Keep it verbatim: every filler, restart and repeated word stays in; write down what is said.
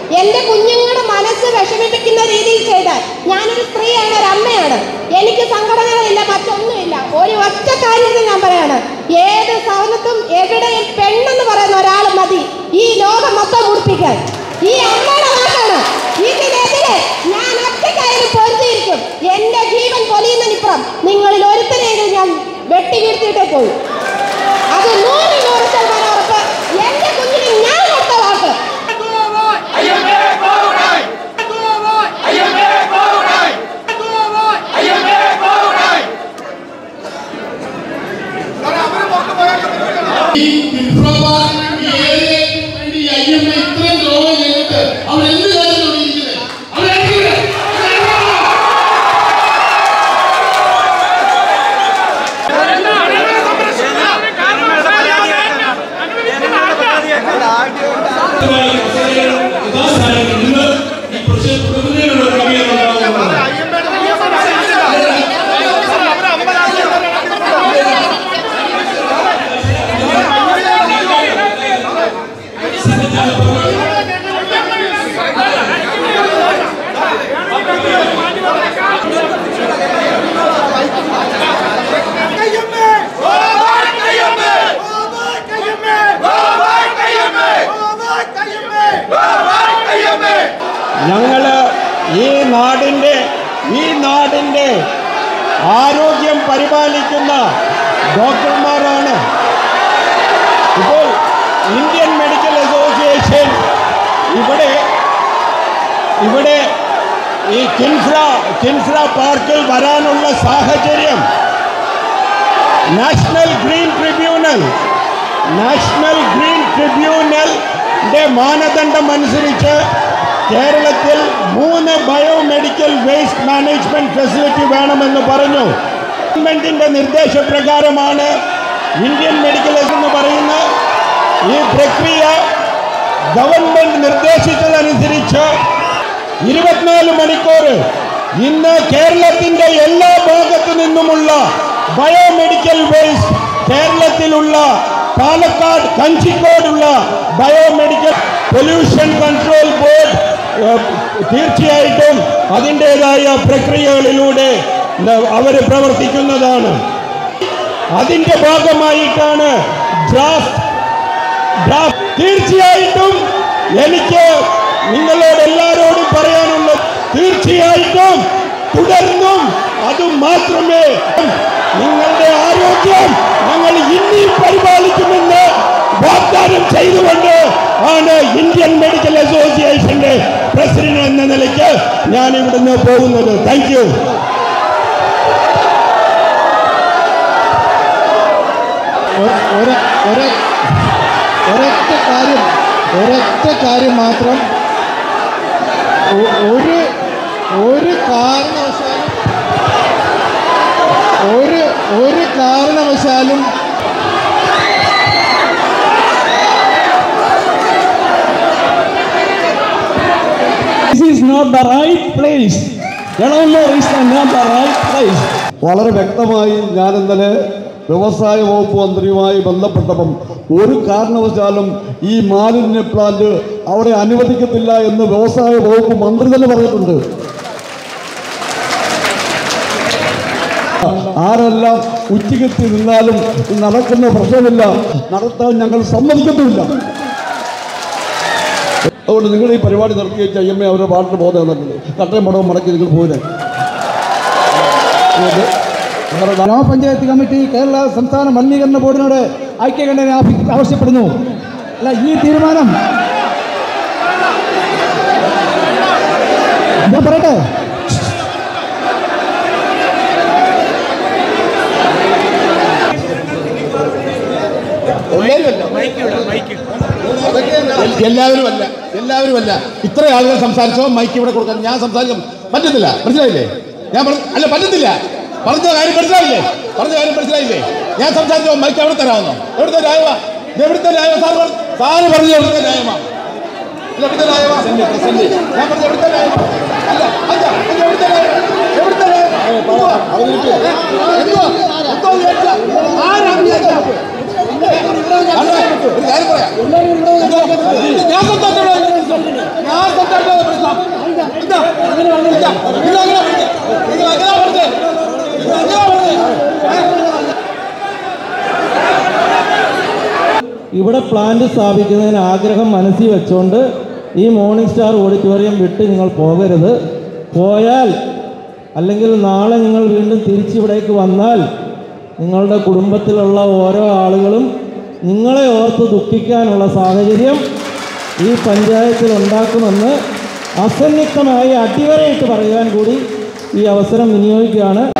എൻ്റെ കുഞ്ഞുങ്ങളുടെ മനസ്സ് വിഷമിപ്പിക്കുന്ന രീതിയിൽ ചെയ്താൽ, ഞാനൊരു സ്ത്രീയാണ്, ഒരു അമ്മയാണ്, എനിക്ക് സംഘടനകളില്ല, മറ്റൊന്നുമില്ല. ഒരു ഒറ്റ കാര്യത്തിൽ ഞാൻ പറയാണ്, ഏത് സ്ഥലത്തും എവിടെയും പെണ്ണെന്ന് പറയുന്ന ഒരാൾ മതി ഈ ലോകം മൊത്തം മുടിപ്പിക്കാൻ. ഈ അമ്മയുടെ വാക്കാണ്. ഇതിനെതിരെ ഞാൻ ഒറ്റക്കായാലും പൊരുത്തിയിരിക്കും. എൻ്റെ ജീവൻ പൊലിയുന്നതിനിപ്പുറം നിങ്ങളിൽ ഒരുത്തനെങ്കിലും ഞാൻ വെട്ടി വീഴ്ത്തിയിട്ടേ പോയി. അത് നൂറ് നൂറ് ശതമാനം ഉറപ്പ്. എൻ്റെ കുഞ്ഞിന് ഞാൻ കൊടുത്ത വാക്ക്. ഞങ്ങള് ഈ നാടിൻ്റെ ഈ നാടിൻ്റെ ആരോഗ്യം പരിപാലിക്കുന്ന ഡോക്ടർമാരാണ്. ഇപ്പോൾ ഇന്ത്യൻ മെഡിക്കൽ അസോസിയേഷൻ ഇവിടെ ഇവിടെ ഈ കിൻഫ്ര കിൻഫ്ര പാർക്കിൽ വരാനുള്ള സാഹചര്യം national green tribunal national green ട്രിബ്യൂണലിൻ്റെ മാനദണ്ഡം അനുസരിച്ച് കേരളത്തിൽ മൂന്ന് ബയോമെഡിക്കൽ വേസ്റ്റ് മാനേജ്മെൻറ്റ് ഫെസിലിറ്റി വേണമെന്ന് പറഞ്ഞു. ഗവൺമെൻറ്റിൻ്റെ നിർദ്ദേശപ്രകാരമാണ് ഇന്ത്യൻ മെഡിക്കൽ എന്ന് പറയുന്ന ഈ പ്രക്രിയ ഗവൺമെൻറ് നിർദ്ദേശിച്ചതനുസരിച്ച് ഇരുപത്തിനാല് മണിക്കൂർ ഇന്ന് കേരളത്തിൻ്റെ എല്ലാ ഭാഗത്തു നിന്നുമുള്ള ബയോമെഡിക്കൽ വേസ്റ്റ് കേരളത്തിലുള്ള പാലക്കാട് കഞ്ചിക്കോടുള്ള ബയോമെഡിക്കൽ പൊല്യൂഷൻ കൺട്രോൾ ബോർഡ് തീർച്ചയായിട്ടും അതിൻ്റേതായ പ്രക്രിയകളിലൂടെ അവർ പ്രവർത്തിക്കുന്നതാണ്. അതിൻ്റെ ഭാഗമായിട്ടാണ് ഡ്രാഫ്റ്റ് ഡ്രാഫ്റ്റ് തീർച്ചയായിട്ടും എനിക്ക് നിങ്ങളോട് എല്ലാവരോടും പറയാനുള്ളത്, തീർച്ചയായിട്ടും തുടർന്നും അത് മാത്രമേ നിങ്ങളുടെ ആരോഗ്യം ഞങ്ങൾ ഇനിയും പരിപാലിക്കുമെന്ന് വാഗ്ദാനം ചെയ്തുകൊണ്ട് ആണ് ഇന്ത്യൻ മെഡിക്കൽ അസോസിയേഷന്റെ പ്രസിഡന്റ് എന്ന നിലയ്ക്ക് ഞാൻ ഇവിടുന്ന് പോകുന്നത്. Thank you. ഒരൊറ്റ കാര്യം ഒരൊറ്റ കാര്യം മാത്രം, ഒരു ഒരു കാരണവശാലും ഒരു ഒരു കാരണവശാലും This is not the right place. Yellamur is not the right place. വളരെ വ്യക്തമായി ഞാൻ ഇന്നലെ വ്യവസായ വകുപ്പ് മന്ത്രിയുമായി ബന്ധപ്പെട്ടപ്പം ഒരു കാരണവശാലും ഈ മാലിന്യ പ്ലാന്റ് അവിടെ അനുവദിക്കത്തില്ല എന്ന് വ്യവസായ വകുപ്പ് മന്ത്രി തന്നെ പറഞ്ഞിട്ടുണ്ട്. ആരെല്ലാം ഉച്ചകെത്തി നിന്നാലും നടക്കുന്ന പ്രശ്നമില്ല, നടത്താൻ ഞങ്ങൾ സമ്മതിക്കത്തുമില്ല. അതുകൊണ്ട് നിങ്ങൾ ഈ പരിപാടി നടത്തി വെച്ചാൽ ഐ എം എ അവരുടെ പാട്ടിന് പോകുന്നത് തന്നിട്ടുണ്ട്. കട്ടയം പടവും മടക്കി നിങ്ങൾ പോയില്ലേ. ഗ്രാമപഞ്ചായത്ത് കമ്മിറ്റി കേരള സംസ്ഥാന മലിനീകരണ ബോർഡിനോട് ഐക്യകണ്ഠേന ആവശ്യപ്പെടുന്നു. അല്ല, ഈ തീരുമാനം ഞാൻ പറയട്ടെ, എല്ലാവരുമല്ല എല്ലാവരുമല്ല ഇത്ര ആളുകൾ സംസാരിച്ചോ മൈക്ക് ഇവിടെ കൊടുക്കാൻ ഞാൻ സംസാരിക്കാൻ പറ്റുന്നില്ല. മനസ്സിലായില്ലേ? ഞാൻ അല്ല പറ്റുന്നില്ല പറഞ്ഞ കാര്യം മനസ്സിലായില്ലേ? പറഞ്ഞ കാര്യം മനസ്സിലായില്ലേ? ഞാൻ സംസാരിച്ചോ മൈക്ക് എവിടെ തരാമെന്നോ? എവിടുത്തെ ന്യായമാ? എവിടുത്തെ ന്യായമാ? സാർ സാറ് പറഞ്ഞു എവിടുത്തെ ന്യായമാ? എവിടുത്തെ ന്യായമാ? ഞാൻ പറഞ്ഞു എവിടുത്തെ ന്യായമാ? അല്ല അല്ല എവിടുത്തെ ന്യായം? എവിടുത്തെ ന്യായം? എന്തോ എന്തോ ആരാണ് ഒരു കാര്യം പറയാം. ഞാൻ സംസാരിച്ചോ ഞാൻ അങ്ങനെ പറഞ്ഞില്ല. നിങ്ങൾ അങ്ങനെ പറഞ്ഞത്. നിങ്ങൾ അങ്ങനെ പറഞ്ഞത്. നിങ്ങൾ അങ്ങനെ പറഞ്ഞത്. ഇവിടെ പ്ലാന്റ് സ്ഥാപിക്കുന്നതിന് ആഗ്രഹം മനസ്സിൽ വെച്ചുകൊണ്ട് ഈ മോർണിംഗ് സ്റ്റാർ ഓഡിറ്റോറിയം വിട്ട് നിങ്ങൾ പോകരുത്. പോയാൽ അല്ലെങ്കിൽ നാളെ നിങ്ങൾ വീണ്ടും തിരിച്ചിവിടേക്ക് വന്നാൽ നിങ്ങളുടെ കുടുംബത്തിലുള്ള ഓരോ ആളുകളും നിങ്ങളെ ഓർത്ത് ദുഃഖിക്കാനുള്ള സാഹചര്യം ഈ പഞ്ചായത്തിൽ ഉണ്ടാക്കുമെന്ന് അസന്നിഗ്ധമായി അടിവരയിട്ട് പറയാൻ കൂടി ഈ അവസരം വിനിയോഗിക്കുകയാണ്.